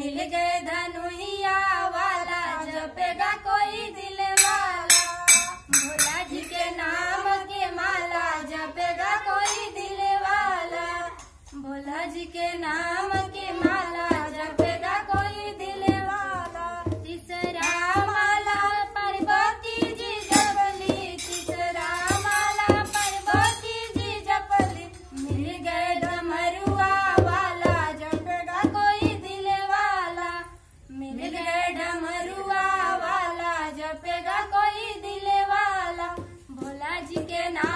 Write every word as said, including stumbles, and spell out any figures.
मिल गए धनुहिया वाला, जपेगा कोई दिल वाला। भोला जी के नाम के माला, जपेगा कोई दिल वाला। भोला जी के नाम के माला, जपेगा कोई दिल वाला। तीसरा माला पार्वती जी जपली, तीसरा माला पार्वती जी जपली। मिल गए डमरुआ वाला, जपेगा कोई दिल वाला। मिल गए डमरुआ वाला, जपेगा कोई दिल वाला। भोला जी के नाम